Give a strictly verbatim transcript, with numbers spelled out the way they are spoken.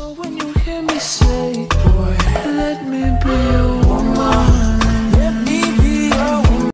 So when you hear me say, boy, let me be your